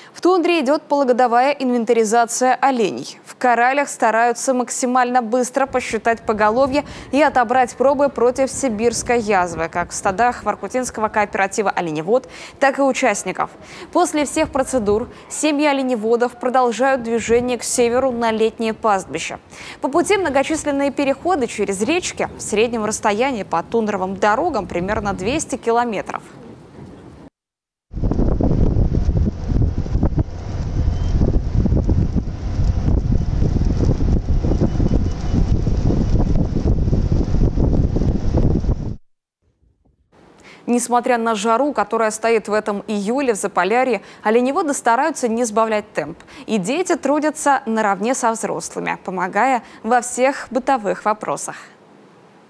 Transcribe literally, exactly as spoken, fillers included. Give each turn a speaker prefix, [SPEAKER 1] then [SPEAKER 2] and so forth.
[SPEAKER 1] В тундре идет полугодовая инвентаризация оленей. В кораллях стараются максимально быстро посчитать поголовье и отобрать пробы против сибирской язвы, как в стадах воркутинского кооператива «Оленевод», так и участников. После всех процедур семьи оленеводов продолжают движение к северу на летние пастбища. По пути многочисленные переходы через речки, в среднем расстоянии по тундровым дорогам примерно двести километров. Несмотря на жару, которая стоит в этом июле в Заполярье, оленеводы стараются не сбавлять темп. И дети трудятся наравне со взрослыми, помогая во всех бытовых вопросах.